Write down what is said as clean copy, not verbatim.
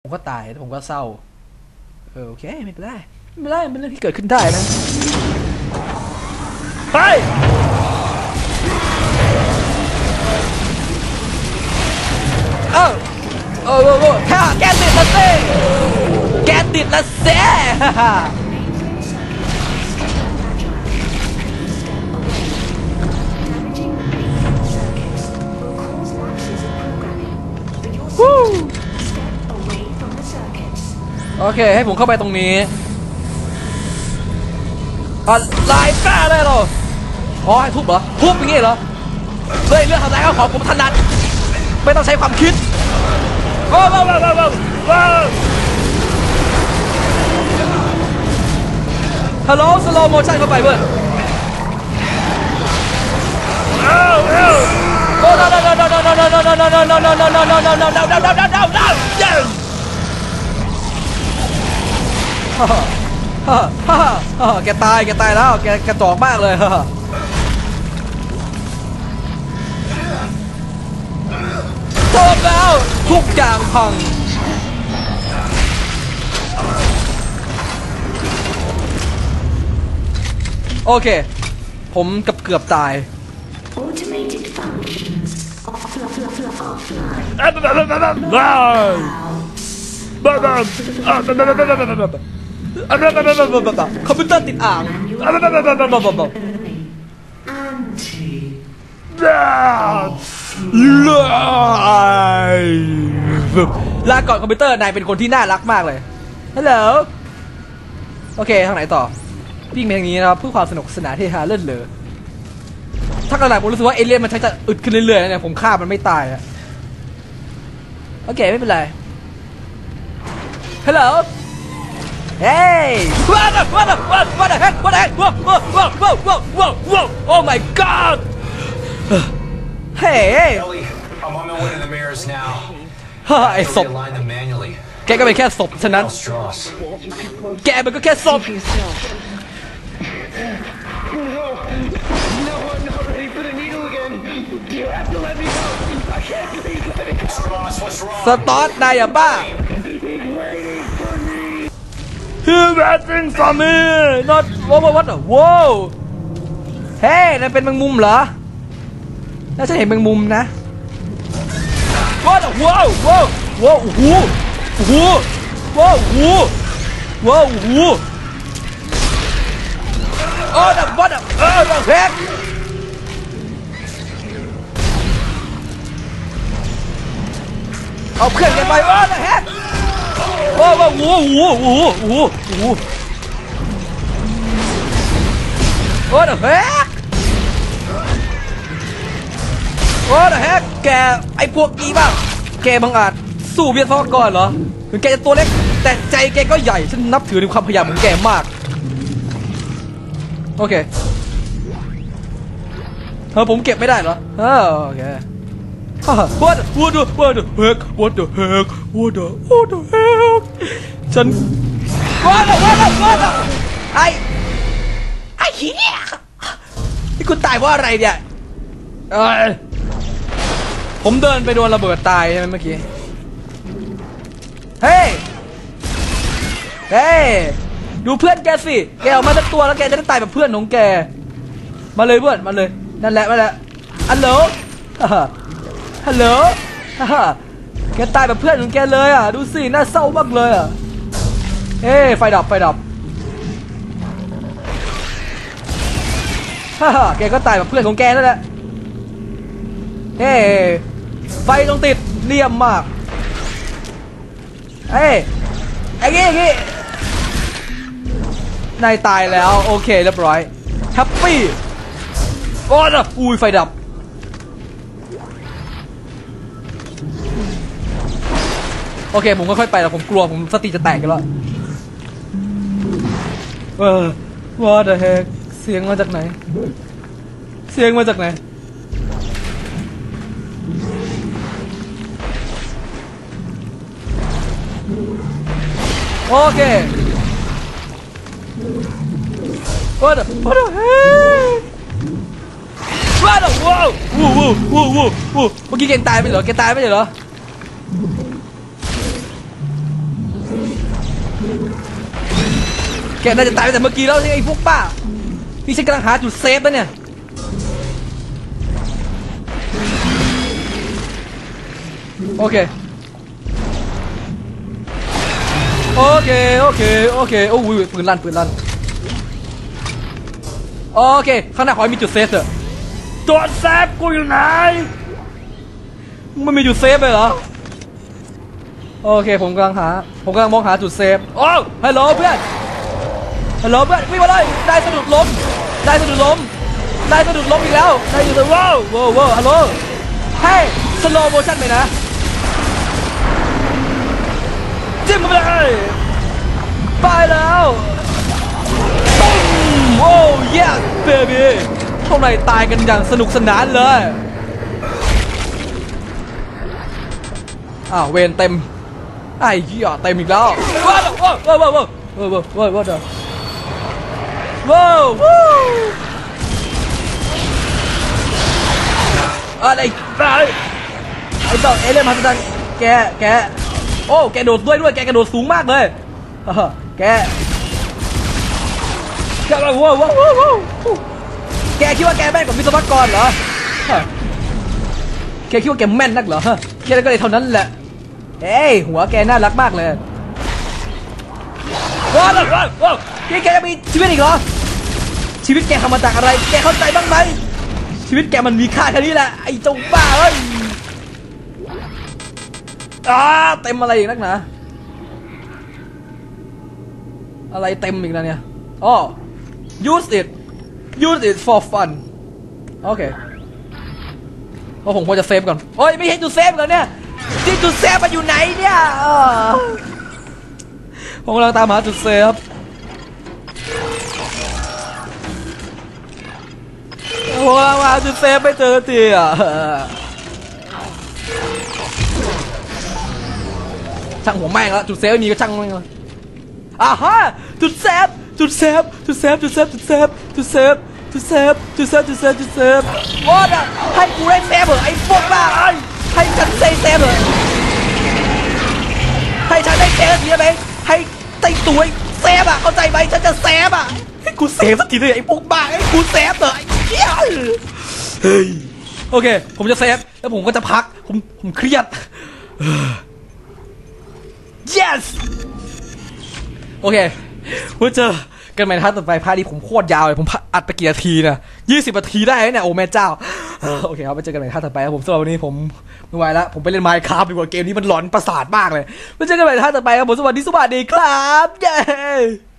ผมก็ตายผมก็เศร้าโอเคไม่เป็นไรไม่เป็นไรเป็นเรื่องที่เกิดขึ้นได้นะไปแกติดละเซ่แกติดละเซ่โอเคให้ผมเข้าไปตรงนี้ลายแป้เลยเหรอให้ทุบเหรอทุบอย่างงี้เหรอเรื่องทำลายข้าวของผมถนัดไม่ต้องใช้ความคิดว้าวฮัลโหลสโลว์โมชั่นเข้าไปเพื่อนแกตายแล้วแกจอกมากเลยจบแล้วทุกอย่างพังโอเคผมเกือบตายคอมพิวเตอร์ติดอ่างลาก่อนคอมพิวเตอร์นายเป็นคนที่น่ารักมากเลยฮัลโหลโอเคทางไหนต่อวิ่งไปทางนี้นะครับเพื่อความสนุกสนานที่ฮาเล่นเลยถ้ากระดาษผมรู้สึกว่าเอเลี่ยนมันจะอึดขึ้นเรื่อยๆนะเนี่ยผมฆ่ามันไม่ตายอะโอเคไม่เป็นไรฮัลโหลHey! What the heck? Whoa! Oh my God! Hey! Ellie, I'm on my way to the mirrors now. ไอ้ศพแกก็เป็นแค่ศพฉะนั้นแกมันก็แค่ศพ No, I'm not ready for the needle again. You have to let me go. I can't breathe. Let me go. Ross, what's wrong? สต๊อตนายอย่าบ้าTwo bad things for me not what wow เฮ้ยนั่นเป็นแมงมุมเหรอน่าจะเห็นแมงมุมนะ what wow โอ้โหว้าวwhat the heck เอาเพื่อนกันไปthe heckโอ้โหWhat the heck แกไอ้พวกอีบ้าแกบังอาจสู้เวียดทอก่อนเหรอถึงแกจะตัวเล็กแต่ใจแกก็ใหญ่ฉันนับถือในความพยายามของแกมากโอเคผมเก็บไม่ได้เหรอโอเคWhat the heck ฉัน What the ไอ้เหี้ยนี่คุณตายเพราะอะไรเนี่ยผมเดินไปโดนระเบิดตายใช่ไหมเมื่อกี้เฮ้ยดูเพื่อนแกสิแกออกมาสักตัวแล้วแกจะได้ตายแบบเพื่อนของแกมาเลยเพื่อนมาเลยนั่นแหละฮัลโหลแกตายแบบเพื่อนของแกเลยอ่ะดูสิน่าเศร้ามากเลยอ่ะไฟดับแกก็ตายแบบเพื่อนของแกนั่นแหละไฟต้องติดเลี่ยมมากไอ้งี้นายตายแล้วโอเคเรียบร้อยแฮปปี้อุ้ยไฟดับโอเคผมก็ค่อยไปแล้วผมกลัวผมสติจะแตกกันแล้วWhat the heck เสียงมาจากไหนโอเค What the heck What the wow เมื่อกี้แกตายไปเหรอแกน่าจะตายไปแต่เมื่อกี้แล้วใช่ไอ้พวกบ้านี่ฉันกำลังหาจุดเซฟแล้วเนี่ยโอเคโอเคโอเคโอเคโอ้ยปืนลั่นโอเคข้างหน้าขอให้มีจุดเซฟเถอะจุดเซฟกูอยู่ไหนมันมีจุดเซฟเลยเหรอโอเคผมกำลังมองหาจุดเซฟโอ้ฮัลโหลเพื่อนวิ่งมาเลยได้สะดุดล้มอีกแล้วได้สะดุดล้มว้าวฮัลโหลให้สโลว์โมชั่นไปนะจิ้มไปเลยไปแล้วตุ้มโอ้ยเบบี้พวกนายตายกันอย่างสนุกสนานเลยเวรเต็มไอ้เหี้ยเต็มอีกแล้วว้าวอะไรไอ้เจ้าเอเลี่ยนมาจังแกโอ้แกโดดด้วยแกกระโดดสูงมากเลยแกว้าวแกคิดว่าแกแม่นกว่าวิศวกรเหรอแกคิดว่าแกแม่นนักเหรอแค่นั้นก็เลยเท่านั้นแหละเอ้ยหัวแกน่ารักมากเลยว้าวแกจะมีชีวิตอีกเหรอชีวิตแกทำมาจากอะไรแกเข้าใจบ้างไหมชีวิตแกมันมีค่าแค่นี้แหละไอ้เจ้าบ้าเอ้ยเต็มอะไรอีกนักหนาอะไรเต็มอีกนะเนี่ยuse it for fun โอเคผมควรจะเซฟก่อนโอ้ยไม่เห็นจุดเซฟก่อนเนี่ยที่จุดเซฟมันอยู่ไหนเนี่ยผมกำลังตามหาจุดเซฟผมกำลังหาจุดเซฟไม่เจอทีช่างหัวแม่งแล้วจุดเซฟไม่มีก็ช่างแม่งเลยฮะจุดเซฟโอ้ยให้กูได้เซฟเหรอไอ้พวกบ้าให้ฉันได้เซฟเหรอให้ฉันได้เซฟทีไหมให้ไต่ตัวเซฟเข้าใจไหมฉันจะเซฟให้กูเซฟสักทีเลยไอ้พวกบ้าให้กูเซฟเหรอไอ้เหี้ยโอเคผมจะเซฟแล้วผมก็จะพักผมเครียดyes โอเคเพื่อเจอกันใหม่ท่าต่อไปพาร์ทนี้ผมโคตรยาวเลยผมอัดไปกี่นาทีนะ20 นาทีได้เนี่ยโอ้แม่เจ้าโอเคครับไปเจอกันใหม่ท่าต่อไปครับผมสำหรับวันนี้ผมไม่ไหวแล้วผมไปเล่น Minecraft ดีกว่าเกมนี้มันหลอนประสาทมากเลยไปเจอกันใหม่ท่าต่อไปครับผมสวัสดีครับเย้